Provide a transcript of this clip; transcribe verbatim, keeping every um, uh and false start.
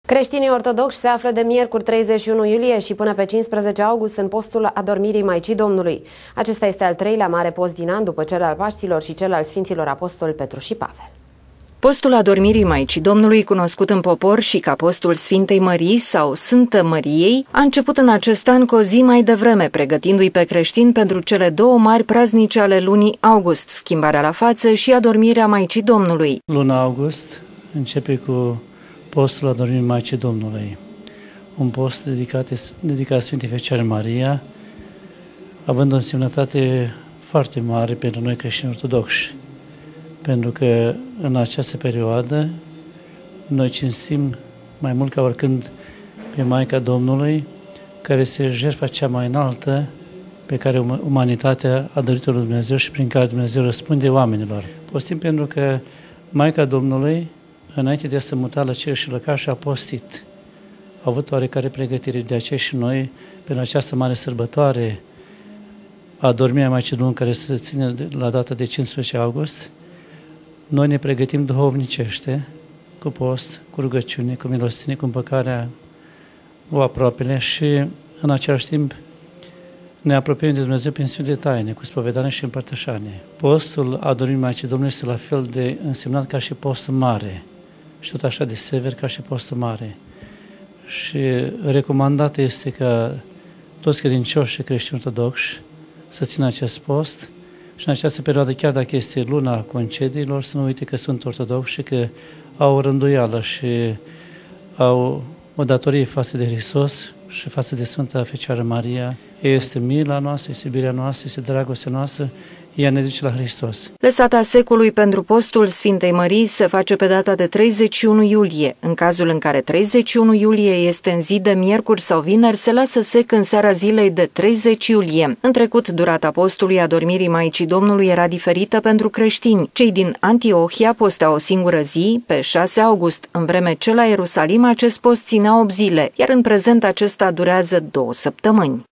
Creștinii ortodoxi se află de miercuri treizeci și unu iulie și până pe cincisprezece august în postul adormirii Maicii Domnului. Acesta este al treilea mare post din an după cel al Paștilor și cel al Sfinților Apostoli Petru și Pavel. Postul adormirii Maicii Domnului, cunoscut în popor și ca postul Sfintei Mării sau Sfântă Măriei, a început în acest an cu o zi mai devreme, pregătindu-i pe creștini pentru cele două mari praznice ale lunii august, schimbarea la față și adormirea Maicii Domnului. Luna august începe cu postul adormirii Maicii Domnului, un post dedicat, dedicat Sfintei Fecioare Maria, având o însemnătate foarte mare pentru noi creștini ortodoxi, pentru că în această perioadă noi cinstim mai mult ca oricând pe Maica Domnului, care este jertfa cea mai înaltă pe care umanitatea a dorit-o lui Dumnezeu și prin care Dumnezeu răspunde oamenilor. Postim pentru că Maica Domnului, înainte de a se muta la cer și lăcaș, a postit. A avut oarecare pregătire, de aceea și noi, pentru această mare sărbătoare a adormirii Maicii Domnului, care se ține la data de cincisprezece august, noi ne pregătim duhovnicește, cu post, cu rugăciune, cu milostenie, cu împăcarea cu aproapele și, în același timp, ne apropiem de Dumnezeu prin Sfinte Taine, cu spovedanie și împărtășanie. Postul adormirii Maicii Domnului este la fel de însemnat ca și postul mare și tot așa de sever ca și postul mare. Și recomandat este ca toți credincioși și creștini ortodoxi să țină acest post și în această perioadă, chiar dacă este luna concediilor, să nu uite că sunt ortodoxi și că au o rânduială și au o datorie față de Hristos și față de Sfânta Fecioară Maria. Ea este mila noastră, este iubirea noastră, este dragostea noastră, ea ne duce la Hristos. Lăsata secului pentru postul Sfintei Mării se face pe data de treizeci și unu iulie. În cazul în care treizeci și unu iulie este în zi de miercuri sau vineri, se lasă sec în seara zilei de treizeci iulie. În trecut, durata postului adormirii Maicii Domnului era diferită pentru creștini. Cei din Antiohia posteau o singură zi, pe șase august, în vreme ce la Ierusalim acest post ținea opt zile, iar în prezent acesta durează două săptămâni.